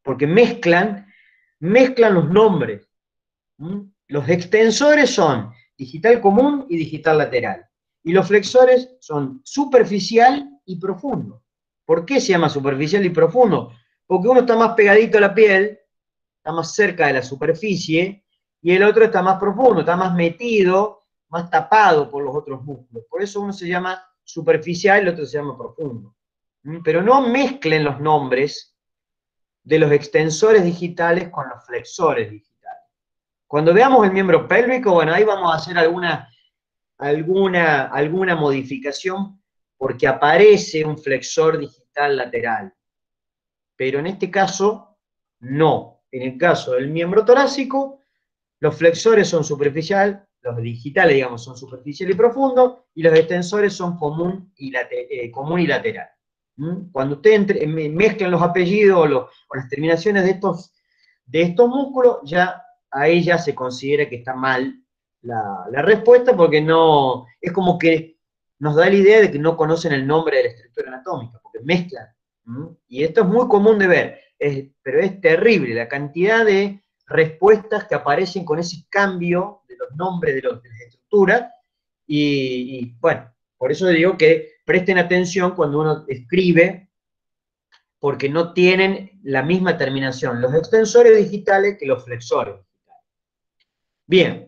porque mezclan los nombres. ¿Mm? Los extensores son digital común y digital lateral. Y los flexores son superficial y profundo. ¿Por qué se llama superficial y profundo? Porque uno está más pegadito a la piel, está más cerca de la superficie, y el otro está más profundo, está más metido, más tapado por los otros músculos. Por eso uno se llama superficial y el otro se llama profundo. Pero no mezclen los nombres de los extensores digitales con los flexores digitales. Cuando veamos el miembro pélvico, bueno, ahí vamos a hacer alguna modificación porque aparece un flexor digital lateral. Pero en este caso, no. En el caso del miembro torácico, los flexores son superficial, los digitales, digamos, son superficial y profundo, y los extensores son común y lateral. Cuando ustedes mezclan los apellidos o las terminaciones de estos músculos, ya ahí ya se considera que está mal la respuesta, porque no, es como que nos da la idea de que no conocen el nombre de la estructura anatómica, porque mezclan. Y esto es muy común de ver, pero es terrible la cantidad de respuestas que aparecen con ese cambio de los nombres de las estructuras, y bueno, por eso digo que presten atención cuando uno escribe, porque no tienen la misma terminación los extensores digitales que los flexores digitales. Bien,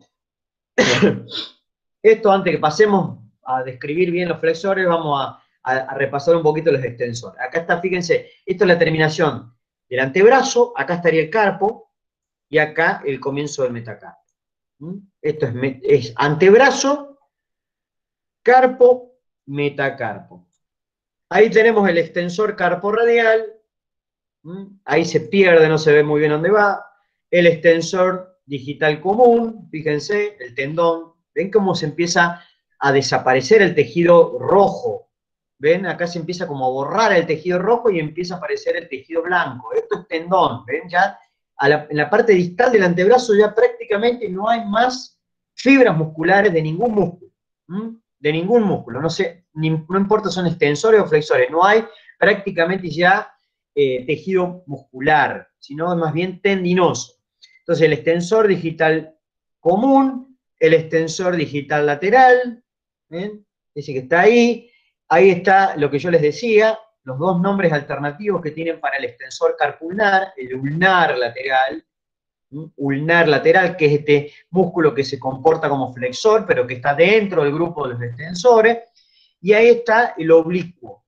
esto antes que pasemos a describir bien los flexores, vamos a repasar un poquito los extensores. Acá está, fíjense, esto es la terminación del antebrazo, acá estaría el carpo, y acá el comienzo del metacarpo. Esto es antebrazo, carpo, metacarpo. Ahí tenemos el extensor carpo radial, ahí se pierde, no se ve muy bien dónde va. El extensor digital común, fíjense, el tendón. ¿Ven cómo se empieza a desaparecer el tejido rojo? ¿Ven? Acá se empieza como a borrar el tejido rojo y empieza a aparecer el tejido blanco. Esto es tendón, ¿ven? Ya en la parte distal del antebrazo ya prácticamente no hay más fibras musculares de ningún músculo. De ningún músculo. No sé, no importa si son extensores o flexores, no hay prácticamente ya tejido muscular, sino más bien tendinoso. Entonces, el extensor digital común, el extensor digital lateral, ¿ven? Ese que está ahí. Ahí está lo que yo les decía, los dos nombres alternativos que tienen para el extensor carpulnar, el ulnar lateral, ulnar lateral, que es este músculo que se comporta como flexor, pero que está dentro del grupo de los extensores, y ahí está el oblicuo,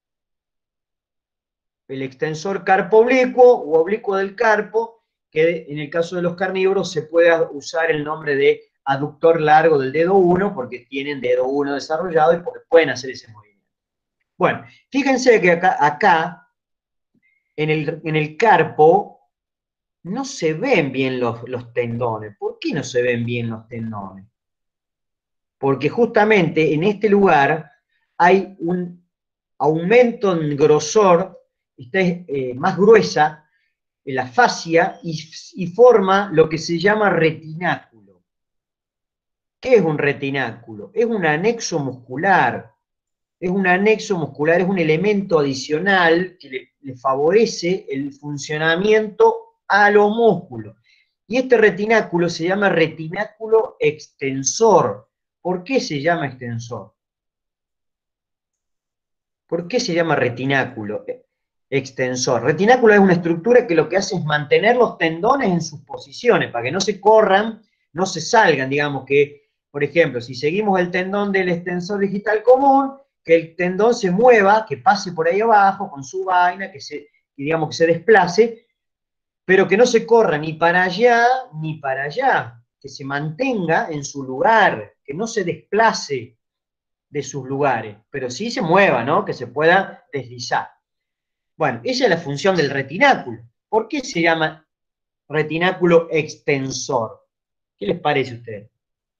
el extensor carpo oblicuo o oblicuo del carpo, que en el caso de los carnívoros se puede usar el nombre de aductor largo del dedo 1, porque tienen dedo 1 desarrollado y porque pueden hacer ese movimiento. Bueno, fíjense que acá en el carpo, no se ven bien los tendones. ¿Por qué no se ven bien los tendones? Porque justamente en este lugar hay un aumento en grosor, está más gruesa la fascia y forma lo que se llama retináculo. ¿Qué es un retináculo? Es un anexo muscular. Es un anexo muscular, es un elemento adicional que le favorece el funcionamiento a los músculos. Y este retináculo se llama retináculo extensor. ¿Por qué se llama extensor? ¿Por qué se llama retináculo extensor? Retináculo es una estructura que lo que hace es mantener los tendones en sus posiciones, para que no se corran, no se salgan, digamos que, por ejemplo, si seguimos el tendón del extensor digital común, que el tendón se mueva, que pase por ahí abajo con su vaina, que digamos que se desplace, pero que no se corra ni para allá ni para allá, que se mantenga en su lugar, que no se desplace de sus lugares, pero sí se mueva, ¿no? Que se pueda deslizar. Bueno, esa es la función del retináculo. ¿Por qué se llama retináculo extensor? ¿Qué les parece a ustedes?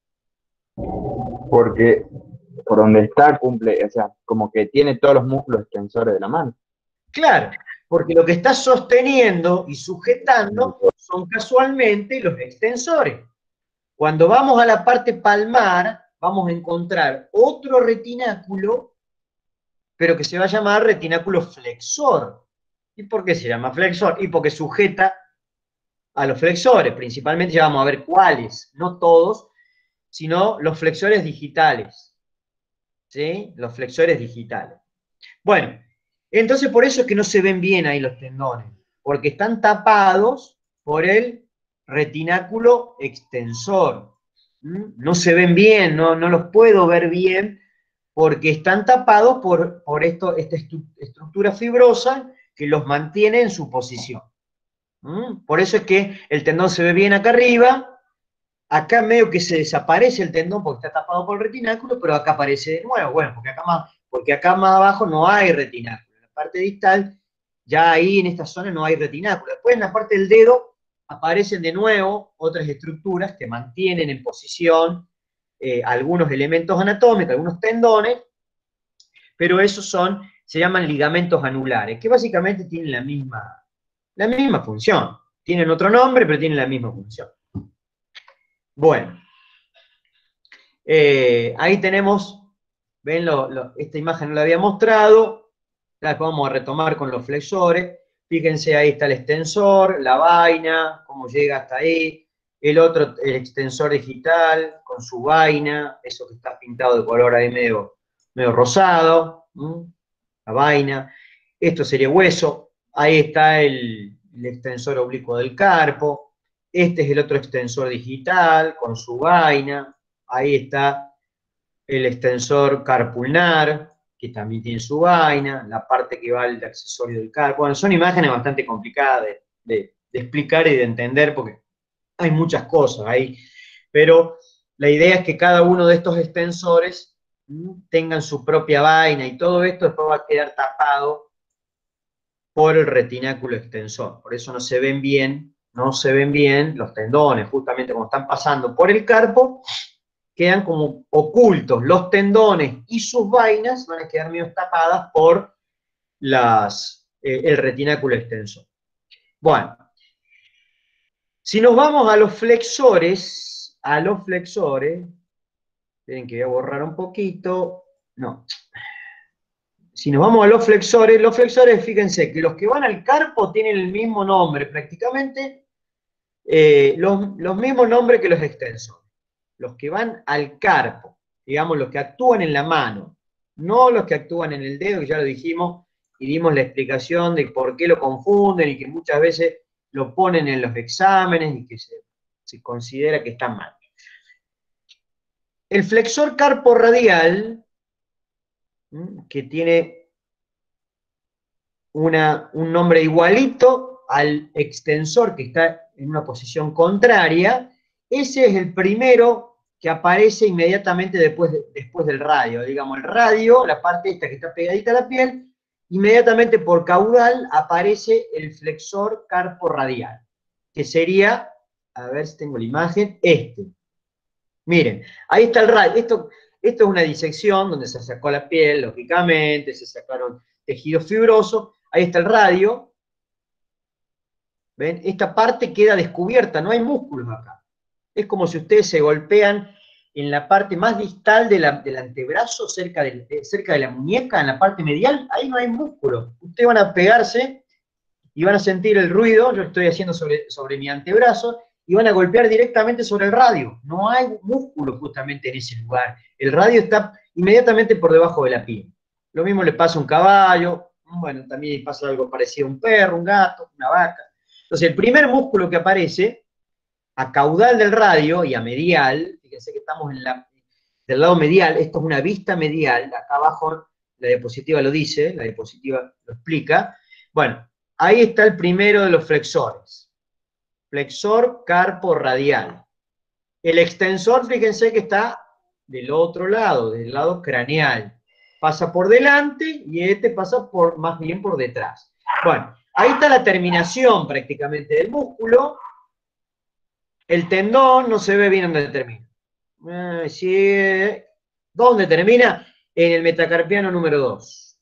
Porque por donde está cumple, o sea, como que tiene todos los músculos extensores de la mano. Claro, porque lo que está sosteniendo y sujetando son casualmente los extensores. Cuando vamos a la parte palmar, vamos a encontrar otro retináculo, pero que se va a llamar retináculo flexor. ¿Y por qué se llama flexor? Y porque sujeta a los flexores, principalmente ya vamos a ver cuáles, no todos, sino los flexores digitales, ¿sí? Los flexores digitales. Bueno, entonces por eso es que no se ven bien ahí los tendones, porque están tapados por el retináculo extensor. No se ven bien, no los puedo ver bien, porque están tapados por esta estructura fibrosa que los mantiene en su posición. Por eso es que el tendón se ve bien acá arriba, acá medio que se desaparece el tendón porque está tapado por el retináculo, pero acá aparece de nuevo, bueno, porque acá más abajo no hay retináculo. En la parte distal, ya ahí en esta zona no hay retináculo. Después en la parte del dedo aparecen de nuevo otras estructuras que mantienen en posición algunos elementos anatómicos, algunos tendones, pero esos se llaman ligamentos anulares, que básicamente tienen la misma función. Tienen otro nombre, pero tienen la misma función. Bueno, ahí tenemos, ven, esta imagen no la había mostrado, la vamos a retomar con los flexores. Fíjense, ahí está el extensor, la vaina, cómo llega hasta ahí. El otro, el extensor digital, con su vaina, eso que está pintado de color ahí medio rosado, la vaina. Esto sería hueso. Ahí está el extensor oblicuo del carpo. Este es el otro extensor digital, con su vaina. Ahí está el extensor carpulnar, que también tiene su vaina, la parte que va al accesorio del carpo. Bueno, son imágenes bastante complicadas de explicar y de entender, porque hay muchas cosas ahí, pero la idea es que cada uno de estos extensores tengan su propia vaina, y todo esto después va a quedar tapado por el retináculo extensor. Por eso no se ven bien los tendones, justamente como están pasando por el carpo, quedan como ocultos. Los tendones y sus vainas van a quedar medio tapadas por el retináculo extensor. Bueno, si nos vamos a los flexores, tienen que voy a borrar un poquito, no. Si nos vamos a los flexores, fíjense que los que van al carpo tienen el mismo nombre, prácticamente los mismos nombres que los extensores. Los que van al carpo, digamos, los que actúan en la mano, no los que actúan en el dedo, que ya lo dijimos, y dimos la explicación de por qué lo confunden y que muchas veces lo ponen en los exámenes y que se considera que está mal. El flexor carpo radial, que tiene un nombre igualito al extensor que está en una posición contraria, ese es el primero que aparece inmediatamente después del radio. Digamos, el radio, la parte esta que está pegadita a la piel, inmediatamente por caudal aparece el flexor carpo radial, que sería, a ver si tengo la imagen, este. Miren, ahí está el radio. Esto es una disección donde se sacó la piel, lógicamente, se sacaron tejidos fibrosos. Ahí está el radio. ¿Ven? Esta parte queda descubierta, no hay músculos acá. Es como si ustedes se golpean en la parte más distal del antebrazo, cerca de la muñeca, en la parte medial, ahí no hay músculo. Ustedes van a pegarse y van a sentir el ruido, yo estoy haciendo sobre mi antebrazo, y van a golpear directamente sobre el radio. No hay músculo justamente en ese lugar. El radio está inmediatamente por debajo de la piel. Lo mismo le pasa a un caballo, bueno, también pasa algo parecido a un perro, un gato, una vaca. Entonces, el primer músculo que aparece a caudal del radio y a medial, fíjense que estamos del lado medial, esto es una vista medial, acá abajo la diapositiva lo dice, la diapositiva lo explica. Bueno, ahí está el primero de los flexores. Flexor carpo radial. El extensor, fíjense que está del otro lado, del lado craneal. Pasa por delante y este pasa más bien por detrás. Bueno, ahí está la terminación prácticamente del músculo. El tendón no se ve bien dónde termina. ¿Dónde termina? En el metacarpiano número 2.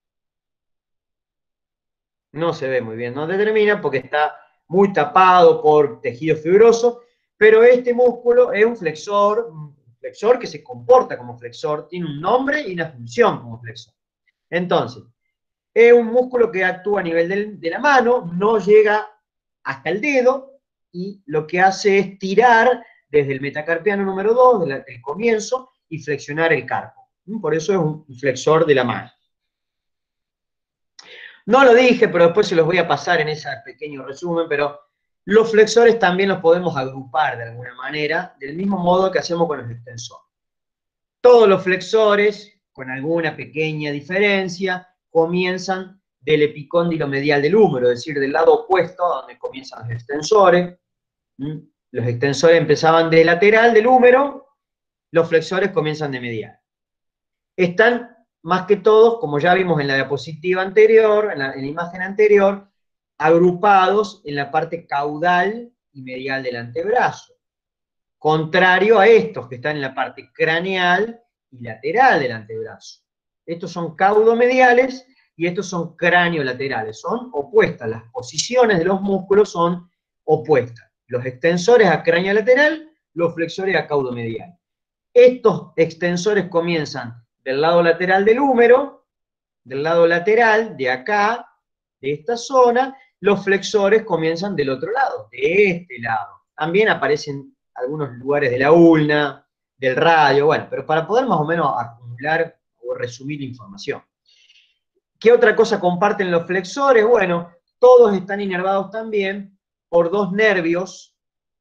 No se ve muy bien dónde termina porque está muy tapado por tejido fibroso, pero este músculo es un flexor que se comporta como flexor, tiene un nombre y una función como flexor. Entonces, Es un músculo que actúa a nivel de la mano, no llega hasta el dedo, y lo que hace es tirar desde el metacarpiano número 2, del comienzo, y flexionar el carpo. Por eso es un flexor de la mano. No lo dije, pero después se los voy a pasar en ese pequeño resumen, pero los flexores también los podemos agrupar de alguna manera, del mismo modo que hacemos con los extensores. Todos los flexores, con alguna pequeña diferencia, comienzan del epicóndilo medial del húmero, es decir, del lado opuesto a donde comienzan los extensores. Los extensores empezaban de lateral del húmero, los flexores comienzan de medial. Están más que todos, como ya vimos en la diapositiva anterior, en la imagen anterior, agrupados en la parte caudal y medial del antebrazo. Contrario a estos que están en la parte craneal y lateral del antebrazo. Estos son caudomediales y estos son craniolaterales. Son opuestas, las posiciones de los músculos son opuestas. Los extensores a craniolateral, los flexores a caudomedial. Estos extensores comienzan del lado lateral del húmero, del lado lateral, de acá, de esta zona. Los flexores comienzan del otro lado, de este lado. También aparecen algunos lugares de la ulna, del radio, bueno, pero para poder más o menos acumular o resumir la información. ¿Qué otra cosa comparten los flexores? Bueno, todos están inervados también por dos nervios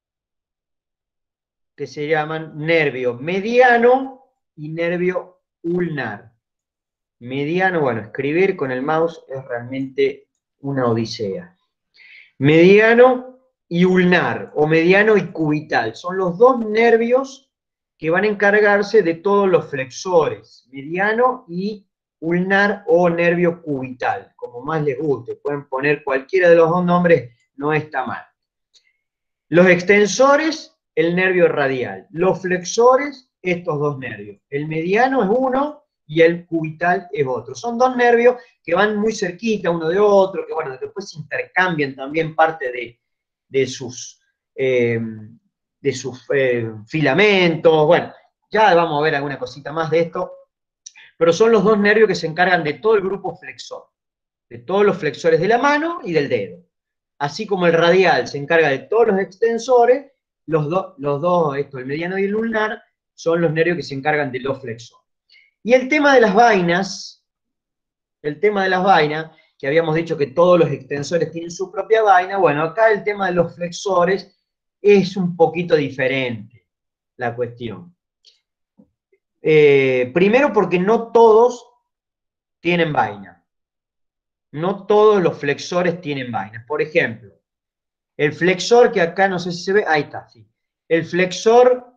que se llaman nervio mediano y nervio ulnar. Mediano, bueno, escribir con el mouse es realmente una odisea. Mediano y ulnar, o mediano y cubital, son los dos nervios que van a encargarse de todos los flexores, mediano y ulnar o nervio cubital, como más les guste, pueden poner cualquiera de los dos nombres, no está mal. Los extensores, el nervio radial, los flexores, estos dos nervios, el mediano es uno y el cubital es otro. Son dos nervios que van muy cerquita uno de otro, que bueno, después se intercambian también parte de sus filamentos. Bueno, ya vamos a ver alguna cosita más de esto, pero son los dos nervios que se encargan de todo el grupo flexor, de todos los flexores de la mano y del dedo. Así como el radial se encarga de todos los extensores, los dos, el mediano y el ulnar, son los nervios que se encargan de los flexores. Y el tema de las vainas, que habíamos dicho que todos los extensores tienen su propia vaina, bueno, acá el tema de los flexores es un poquito diferente la cuestión. Primero porque no todos tienen vaina. No todos los flexores tienen vainas. Por ejemplo, el flexor que acá no sé si se ve, ahí está, sí. El flexor,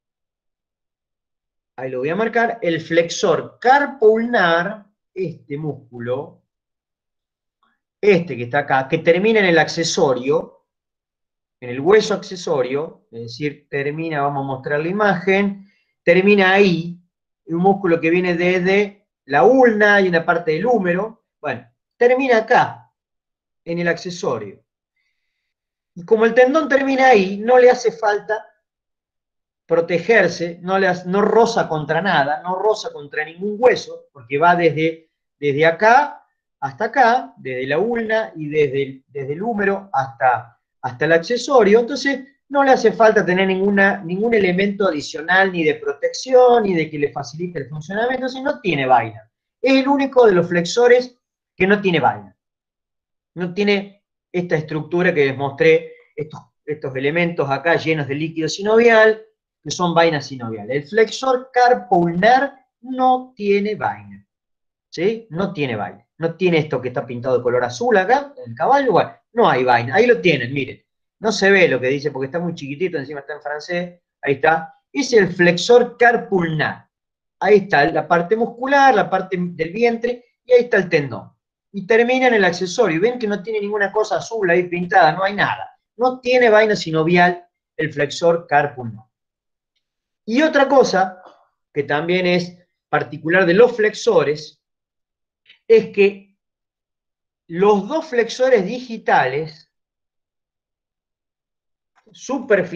ahí lo voy a marcar, el flexor carpo ulnar, este músculo, este que está acá, que termina en el accesorio, en el hueso accesorio, es decir, termina, vamos a mostrar la imagen, termina ahí, un músculo que viene desde la ulna y una parte del húmero, bueno, termina acá, en el accesorio. Y como el tendón termina ahí, no le hace falta protegerse, no roza contra nada, no roza contra ningún hueso, porque va desde acá hasta acá, desde la ulna y desde el húmero hasta el accesorio. Entonces no le hace falta tener ningún elemento adicional ni de protección ni de que le facilite el funcionamiento, sino no tiene vaina. Es el único de los flexores que no tiene vaina. No tiene esta estructura que les mostré, estos elementos acá llenos de líquido sinovial, que son vainas sinoviales. El flexor carpo ulnar no tiene vaina. ¿Sí? No tiene vaina. No tiene esto que está pintado de color azul acá, en el caballo, bueno, no hay vaina. Ahí lo tienen, miren. No se ve lo que dice porque está muy chiquitito, encima está en francés. Ahí está. Es el flexor carpo ulnar. Ahí está la parte muscular, la parte del vientre, y ahí está el tendón. Y termina en el accesorio. Ven que no tiene ninguna cosa azul ahí pintada, no hay nada. No tiene vaina sinovial el flexor carpo ulnar. Y otra cosa que también es particular de los flexores es que los dos flexores digitales,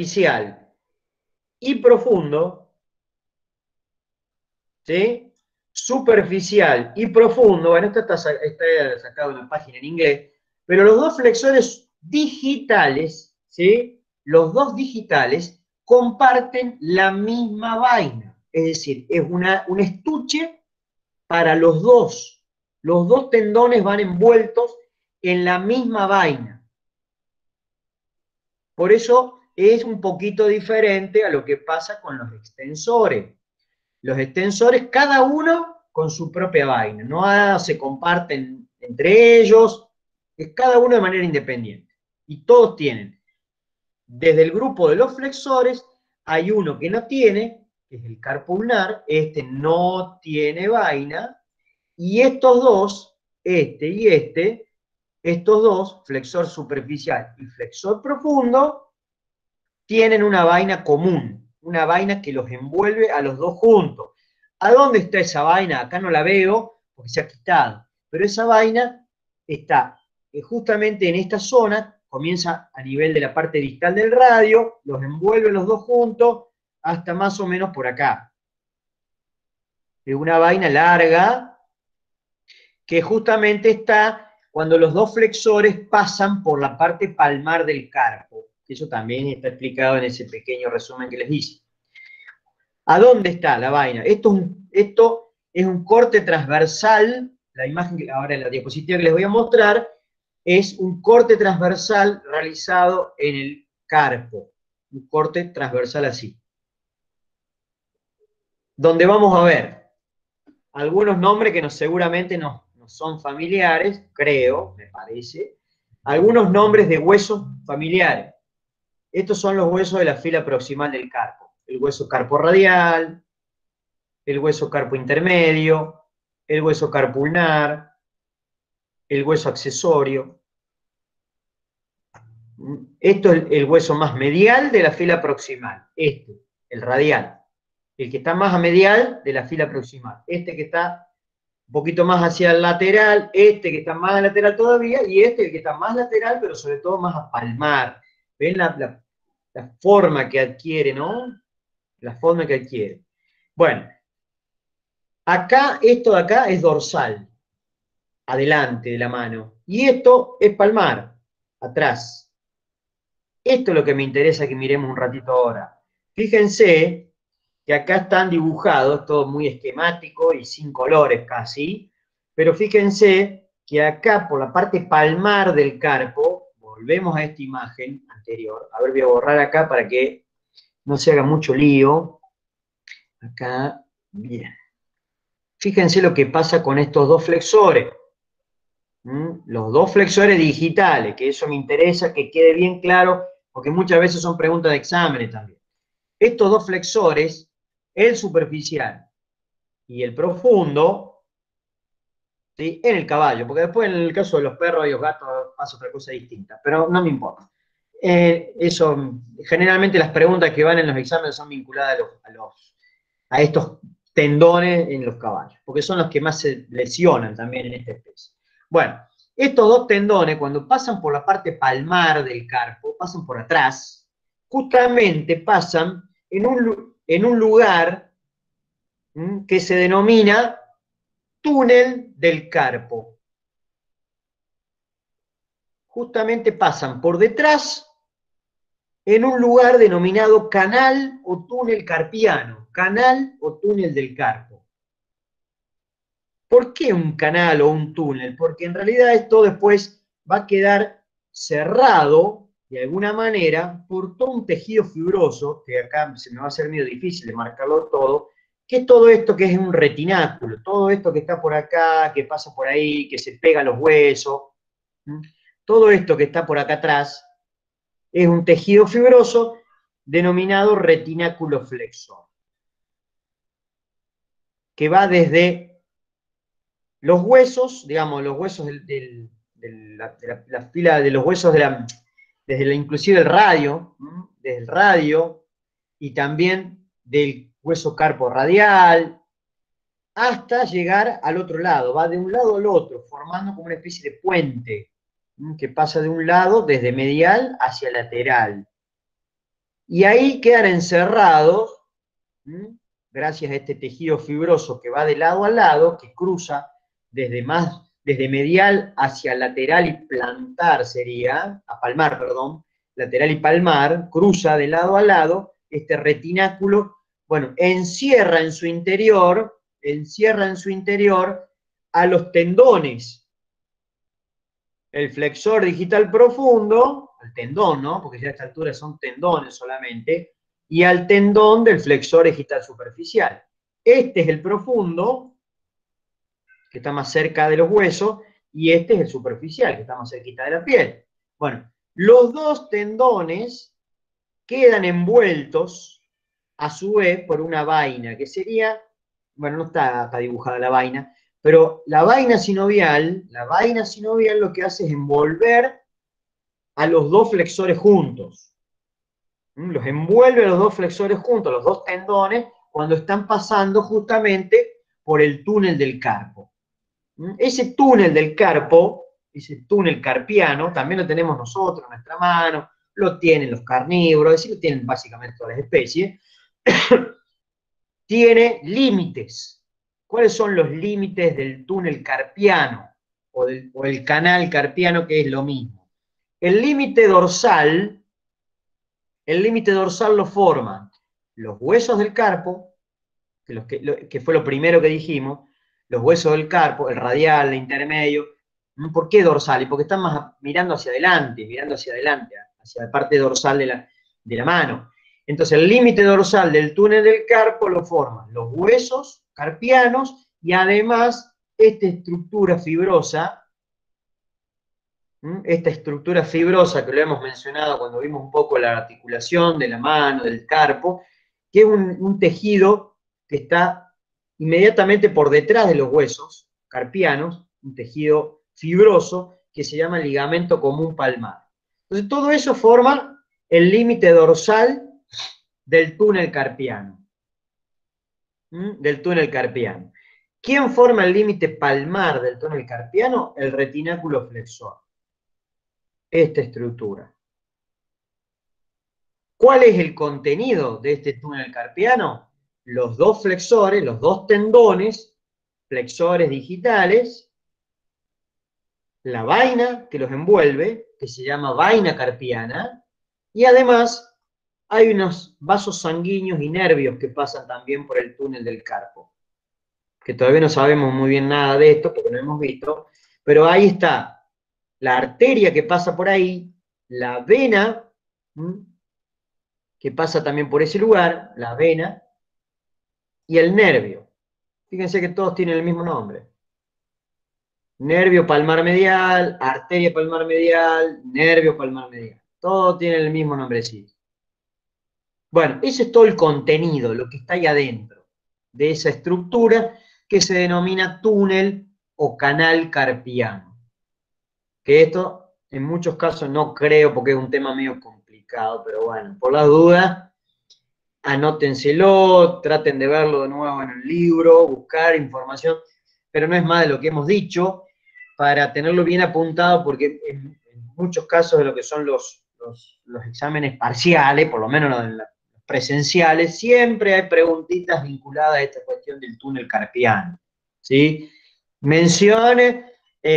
superficial y profundo, ¿sí? superficial y profundo, bueno, esto está sacado de una página en inglés, pero los dos flexores digitales, ¿sí? Los dos digitales comparten la misma vaina, es decir, es un estuche para los dos. Los dos tendones van envueltos en la misma vaina. Por eso es un poquito diferente a lo que pasa con los extensores. Los extensores, cada uno con su propia vaina, no se comparten entre ellos, es cada uno de manera independiente. Y todos tienen. Desde el grupo de los flexores, hay uno que no tiene, que es el carpo ulnar, este no tiene vaina, y estos dos, este y este, estos dos, flexor superficial y flexor profundo, tienen una vaina común, una vaina que los envuelve a los dos juntos. ¿A dónde está esa vaina? Acá no la veo porque se ha quitado, pero esa vaina está justamente en esta zona, comienza a nivel de la parte distal del radio, los envuelve los dos juntos hasta más o menos por acá. Es una vaina larga que justamente está cuando los dos flexores pasan por la parte palmar del carpo. Eso también está explicado en ese pequeño resumen que les hice. ¿A dónde está la vaina? Esto es un corte transversal, la imagen, ahora en la diapositiva que les voy a mostrar, es un corte transversal realizado en el carpo. Un corte transversal así. Donde vamos a ver algunos nombres que seguramente no son familiares, creo, me parece. Algunos nombres de huesos familiares. Estos son los huesos de la fila proximal del carpo. El hueso carpo radial, el hueso carpo intermedio, el hueso carpo ulnar, el hueso accesorio. Esto es el hueso más medial de la fila proximal. Este, el radial. El que está más a medial de la fila proximal. Este que está un poquito más hacia el lateral, este que está más lateral todavía, y este que está más lateral, pero sobre todo más a palmar. ¿Ven la forma que adquiere, no? La forma que adquiere. Bueno, acá, esto de acá es dorsal, adelante de la mano, y esto es palmar, atrás. Esto es lo que me interesa que miremos un ratito ahora. Fíjense que acá están dibujados, todo muy esquemático y sin colores casi, pero fíjense que acá por la parte palmar del carpo, volvemos a esta imagen anterior, a ver, voy a borrar acá para que no se haga mucho lío. Acá, bien. Fíjense lo que pasa con estos dos flexores. Los dos flexores digitales, que eso me interesa que quede bien claro, porque muchas veces son preguntas de exámenes también. Estos dos flexores, el superficial y el profundo, ¿sí? En el caballo, porque después en el caso de los perros y los gatos pasa otra cosa distinta, pero no me importa. Eso, generalmente las preguntas que van en los exámenes son vinculadas a estos tendones en los caballos, porque son los que más se lesionan también en esta especie. Bueno, estos dos tendones, cuando pasan por la parte palmar del carpo, pasan por atrás, justamente pasan en un lugar que se denomina túnel del carpo. Justamente pasan por detrás en un lugar denominado canal o túnel carpiano, canal o túnel del carpo. ¿Por qué un canal o un túnel? Porque en realidad esto después va a quedar cerrado de alguna manera por todo un tejido fibroso, que acá se me va a hacer medio difícil de marcarlo todo, que es todo esto que es un retináculo, todo esto que está por acá, que pasa por ahí, que se pega a los huesos, todo esto que está por acá atrás, es un tejido fibroso denominado retináculo flexor, que va desde los huesos, digamos, los huesos de la fila de los huesos desde inclusive el radio, desde el radio, y también del hueso carpo radial, hasta llegar al otro lado, va de un lado al otro, formando como una especie de puente, que pasa de un lado, desde medial hacia lateral. Y ahí quedan encerrados gracias a este tejido fibroso que va de lado a lado, que cruza desde medial hacia lateral y plantar sería, a palmar, perdón, lateral y palmar, cruza de lado a lado, este retináculo, bueno, encierra en su interior a los tendones, el flexor digital profundo, al tendón, ¿no? Porque ya a esta altura son tendones solamente, y al tendón del flexor digital superficial. Este es el profundo, que está más cerca de los huesos, y este es el superficial, que está más cerquita de la piel. Bueno, los dos tendones quedan envueltos, a su vez, por una vaina, que sería, bueno, no está dibujada la vaina, pero la vaina sinovial lo que hace es envolver a los dos flexores juntos. Los envuelve a los dos flexores juntos, los dos tendones, cuando están pasando justamente por el túnel del carpo. Ese túnel del carpo, ese túnel carpiano, también lo tenemos nosotros en nuestra mano, lo tienen los carnívoros, es decir, lo tienen básicamente todas las especies, tiene límites. ¿Cuáles son los límites del túnel carpiano o el canal carpiano, que es lo mismo? El límite dorsal lo forman los huesos del carpo, que fue lo primero que dijimos, los huesos del carpo, el radial, el intermedio. ¿Por qué dorsal? Porque están más mirando hacia adelante, hacia la parte dorsal de la mano. Entonces, el límite dorsal del túnel del carpo lo forman los huesos carpianos y además esta estructura fibrosa que lo hemos mencionado cuando vimos un poco la articulación de la mano, del carpo, que es un tejido que está inmediatamente por detrás de los huesos carpianos, un tejido fibroso que se llama ligamento común palmar. Entonces, todo eso forma el límite dorsal del túnel carpiano. ¿Quién forma el límite palmar del túnel carpiano? El retináculo flexor. Esta estructura. ¿Cuál es el contenido de este túnel carpiano? Los dos flexores, los dos tendones, flexores digitales, la vaina que los envuelve, que se llama vaina carpiana, y además hay unos vasos sanguíneos y nervios que pasan también por el túnel del carpo, que todavía no sabemos muy bien nada de esto porque no hemos visto, pero ahí está la arteria que pasa por ahí, la vena, que pasa también por ese lugar, la vena, y el nervio. Fíjense que todos tienen el mismo nombre. Nervio palmar medial, arteria palmar medial, nervio palmar medial. Todos tienen el mismo nombrecito. Bueno, ese es todo el contenido, lo que está ahí adentro de esa estructura que se denomina túnel o canal carpiano. Que esto, en muchos casos, no creo porque es un tema medio complicado, pero bueno, por las dudas, anótenselo, traten de verlo de nuevo en el libro, buscar información, pero no es más de lo que hemos dicho, para tenerlo bien apuntado, porque en muchos casos de lo que son los exámenes parciales, por lo menos los presenciales, siempre hay preguntitas vinculadas a esta cuestión del túnel carpiano, ¿sí? Mencione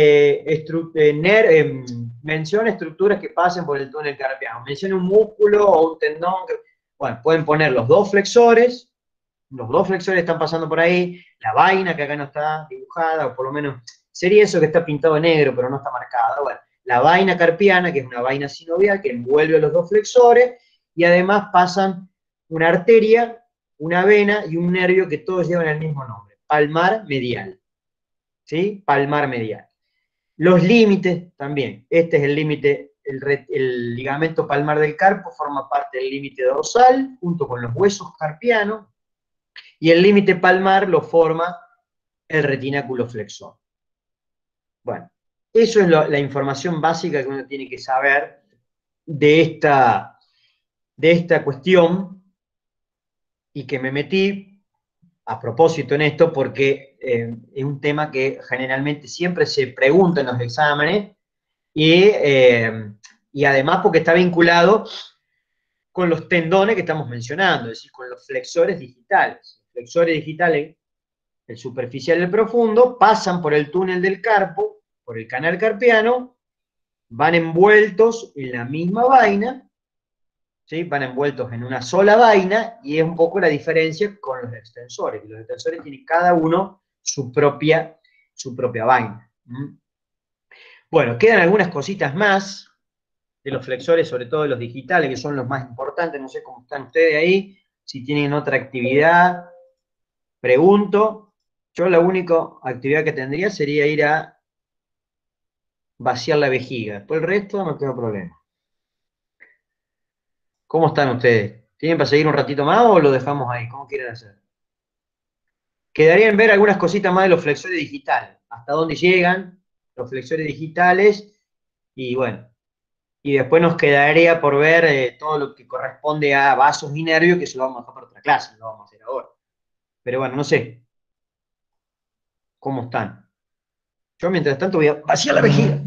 estructuras que pasen por el túnel carpiano, mencione un músculo o un tendón. Bueno, pueden poner los dos flexores están pasando por ahí, la vaina que acá no está dibujada, o por lo menos sería eso que está pintado en negro, pero no está marcado. Bueno, la vaina carpiana, que es una vaina sinovial que envuelve a los dos flexores, y además pasan una arteria, una vena y un nervio que todos llevan el mismo nombre, palmar medial. ¿Sí? Palmar medial. Los límites también. Este es el límite, el ligamento palmar del carpo forma parte del límite dorsal, junto con los huesos carpianos, y el límite palmar lo forma el retináculo flexor. Bueno, eso es la información básica que uno tiene que saber de esta cuestión, y que me metí a propósito en esto porque es un tema que generalmente siempre se pregunta en los exámenes, y además porque está vinculado con los tendones que estamos mencionando, es decir, con los flexores digitales. Los flexores digitales, el superficial y el profundo, pasan por el túnel del carpo, por el canal carpiano, van envueltos en la misma vaina, ¿sí? Van envueltos en una sola vaina, y es un poco la diferencia con los extensores, que los extensores tienen cada uno su propia vaina. Bueno, quedan algunas cositas más de los flexores, sobre todo de los digitales, que son los más importantes. No sé cómo están ustedes ahí, si tienen otra actividad, pregunto. Yo la única actividad que tendría sería ir a vaciar la vejiga. Por el resto no tengo problema. ¿Cómo están ustedes? ¿Tienen para seguir un ratito más o lo dejamos ahí? ¿Cómo quieren hacer? Quedaría en ver algunas cositas más de los flexores digitales. Hasta dónde llegan los flexores digitales. Y bueno, y después nos quedaría por ver todo lo que corresponde a vasos y nervios, que eso lo vamos a dejar para otra clase, no lo vamos a hacer ahora. Pero bueno, no sé cómo están. Yo mientras tanto voy a vaciar la vejiga.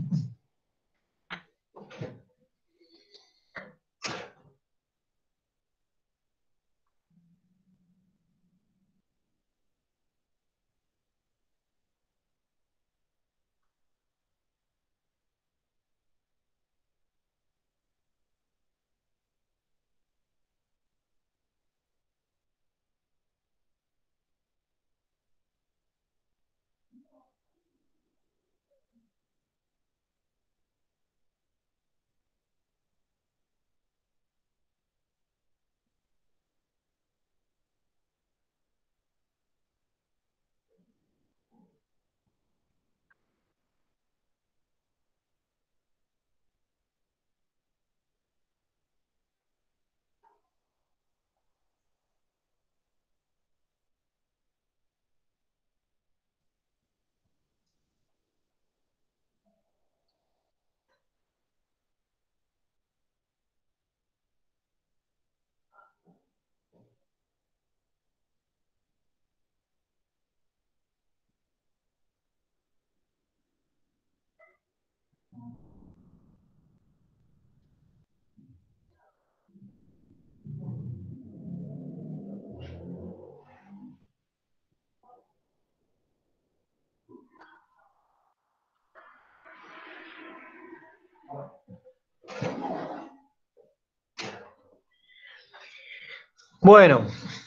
Bueno,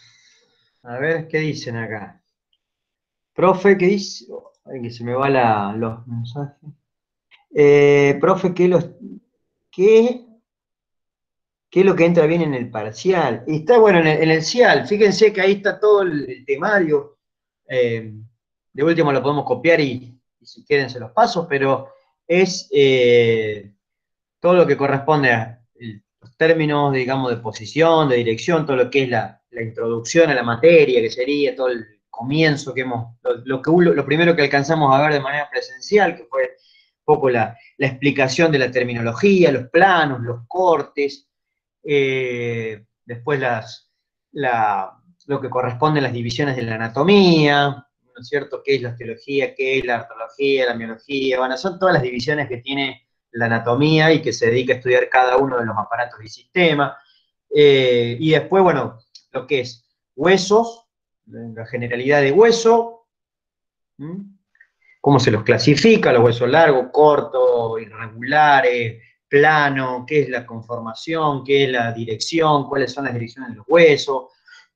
a ver qué dicen acá. Profe, ¿qué dice? Ay, que se me van los mensajes. Profe, qué, ¿qué es lo que entra bien en el parcial? Y está bueno en el CIAL. Fíjense que ahí está todo el temario. De último lo podemos copiar y si quieren se los paso, pero es todo lo que corresponde a los términos, digamos, de posición, de dirección, todo lo que es la introducción a la materia, que sería todo el comienzo que lo primero que alcanzamos a ver de manera presencial, que fue un poco la explicación de la terminología, los planos, los cortes, después lo que corresponde a las divisiones de la anatomía, ¿no es cierto? ¿Qué es la osteología? ¿Qué es la artrología? La miología. Bueno, son todas las divisiones que tiene la anatomía y que se dedica a estudiar cada uno de los aparatos del sistema. Y después, bueno, lo que es huesos, la generalidad de hueso, cómo se los clasifica, los huesos largos, cortos, irregulares, plano, qué es la conformación, qué es la dirección, cuáles son las direcciones de los huesos,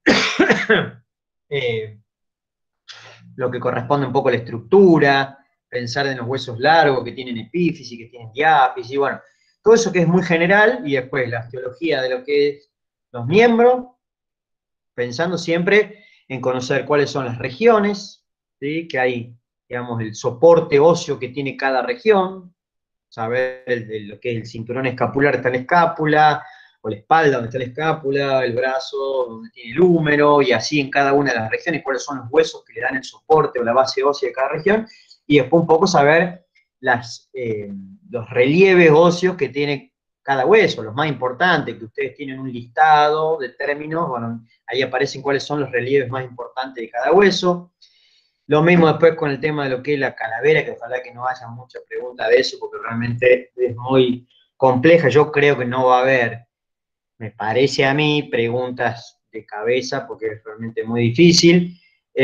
lo que corresponde un poco a la estructura, pensar en los huesos largos que tienen epífisis, que tienen diáfisis, bueno, todo eso que es muy general, y después la osteología de lo que es los miembros, pensando siempre en conocer cuáles son las regiones, ¿sí? Que hay, digamos, el soporte óseo que tiene cada región, saber lo que es el cinturón escapular, está la escápula, o la espalda donde está la escápula, el brazo donde tiene el húmero, y así en cada una de las regiones, cuáles son los huesos que le dan el soporte o la base ósea de cada región, y después un poco saber los relieves óseos que tiene cada hueso, los más importantes, que ustedes tienen un listado de términos, bueno, ahí aparecen cuáles son los relieves más importantes de cada hueso. Lo mismo después con el tema de lo que es la calavera, que ojalá que no haya mucha pregunta de eso, porque realmente es muy compleja. Yo creo que no va a haber, me parece a mí, preguntas de cabeza, porque es realmente muy difícil.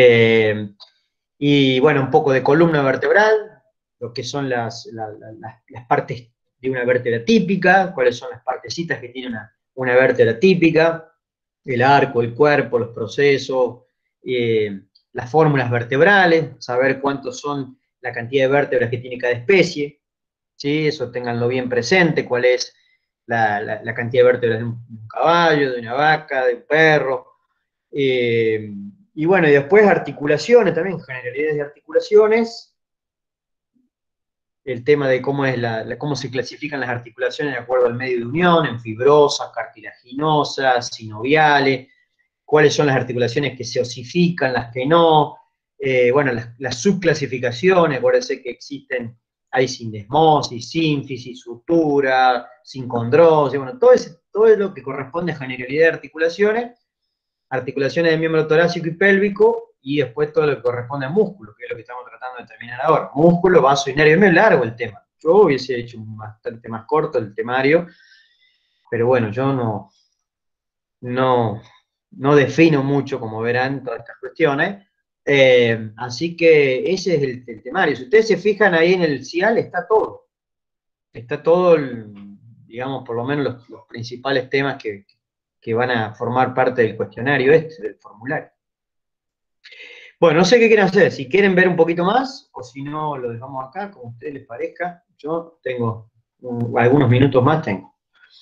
Y bueno, un poco de columna vertebral, lo que son las partes de una vértebra típica, cuáles son las partecitas que tiene una vértebra típica, el arco, el cuerpo, los procesos, las fórmulas vertebrales, saber cuántos son la cantidad de vértebras que tiene cada especie, ¿sí? Eso ténganlo bien presente, cuál es la cantidad de vértebras de un caballo, de una vaca, de un perro. Y bueno, y después articulaciones también, generalidades de articulaciones, el tema de cómo, cómo se clasifican las articulaciones de acuerdo al medio de unión, en fibrosas, cartilaginosas, sinoviales, cuáles son las articulaciones que se osifican, las que no, bueno, las subclasificaciones, acuérdense que existen, hay sindesmosis, sínfisis, sutura, sincondrosis, bueno, todo lo que corresponde a generalidad de articulaciones del miembro torácico y pélvico, y después todo lo que corresponde a músculo, que es lo que estamos tratando de terminar ahora. Músculo, vaso y nervio, es muy largo el tema. Yo hubiese hecho bastante más corto el temario, pero bueno, yo no defino mucho, como verán, todas estas cuestiones. Así que ese es el temario. Si ustedes se fijan ahí en el CIAL, está todo. Está todo, digamos, por lo menos los principales temas que van a formar parte del cuestionario del formulario. Bueno, no sé qué quieren hacer, si quieren ver un poquito más, o si no, lo dejamos acá, como a ustedes les parezca. Yo tengo algunos minutos más, tengo.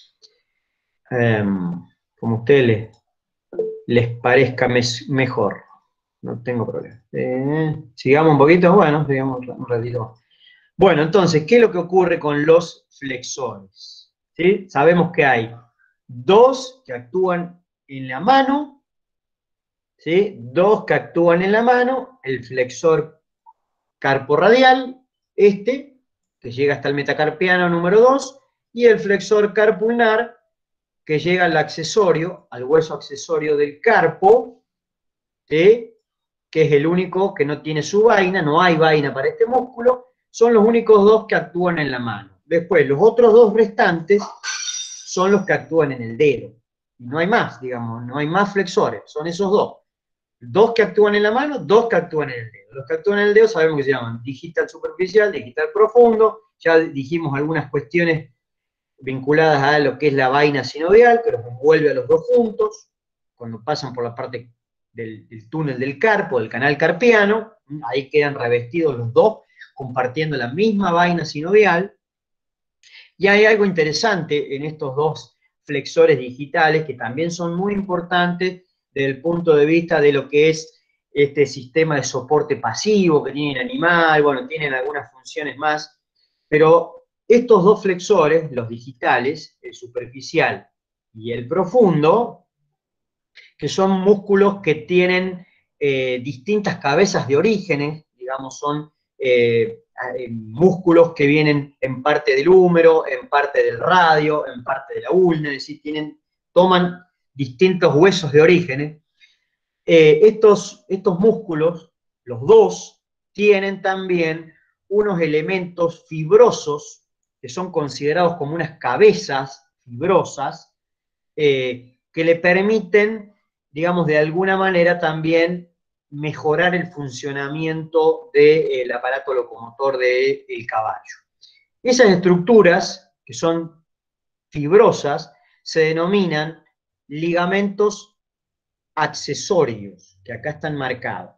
Como a ustedes les parezca mejor. No tengo problema. Sigamos un poquito, bueno, sigamos un ratito. Bueno, entonces, ¿qué es lo que ocurre con los flexores? ¿Sí? Sabemos que hay dos que actúan en la mano, ¿sí? Dos que actúan en la mano, el flexor carporradial, que llega hasta el metacarpiano número 2, y el flexor carpulnar, que llega al accesorio, al hueso accesorio del carpo, ¿sí? Que es el único que no tiene su vaina, no hay vaina para este músculo, son los únicos dos que actúan en la mano. Después, los otros dos restantes son los que actúan en el dedo. No hay más, digamos, no hay más flexores, son esos dos. Dos que actúan en la mano, dos que actúan en el dedo. Los que actúan en el dedo sabemos que se llaman digital superficial, digital profundo, ya dijimos algunas cuestiones vinculadas a lo que es la vaina sinovial, que los envuelve a los dos juntos, cuando pasan por la parte del túnel del carpo, del canal carpiano, ahí quedan revestidos los dos, compartiendo la misma vaina sinovial. Y hay algo interesante en estos dos flexores digitales que también son muy importantes desde el punto de vista de lo que es este sistema de soporte pasivo que tiene el animal, bueno, tienen algunas funciones más, pero estos dos flexores, los digitales, el superficial y el profundo, que son músculos que tienen distintas cabezas de orígenes, digamos, son músculos que vienen en parte del húmero, en parte del radio, en parte de la ulna, es decir, toman distintos huesos de orígenes. Estos músculos, los dos, tienen también unos elementos fibrosos que son considerados como unas cabezas fibrosas que le permiten, digamos, de alguna manera también mejorar el funcionamiento del aparato locomotor del caballo. Esas estructuras, que son fibrosas, se denominan ligamentos accesorios, que acá están marcados.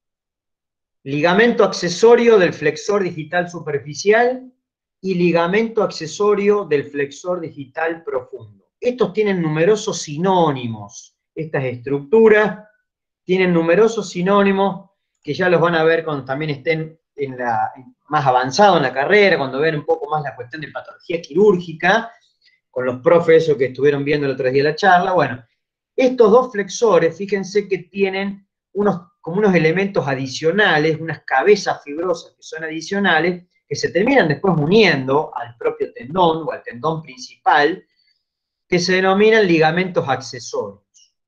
Ligamento accesorio del flexor digital superficial y ligamento accesorio del flexor digital profundo. Estos tienen numerosos sinónimos, estas estructuras tienen numerosos sinónimos que ya los van a ver cuando también estén más avanzado en la carrera, cuando vean un poco más la cuestión de patología quirúrgica, con los profes que estuvieron viendo el otro día la charla. Bueno, estos dos flexores, fíjense que tienen como unos elementos adicionales, unas cabezas fibrosas que son adicionales, que se terminan después uniendo al propio tendón o al tendón principal, que se denominan ligamentos accesorios.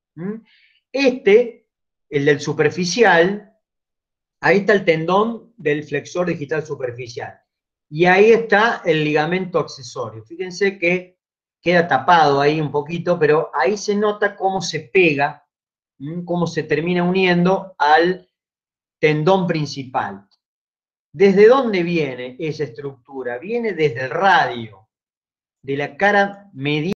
El del superficial, ahí está el tendón del flexor digital superficial. Y ahí está el ligamento accesorio. Fíjense que queda tapado ahí un poquito, pero ahí se nota cómo se pega, cómo se termina uniendo al tendón principal. ¿Desde dónde viene esa estructura? Viene desde el radio, de la cara medial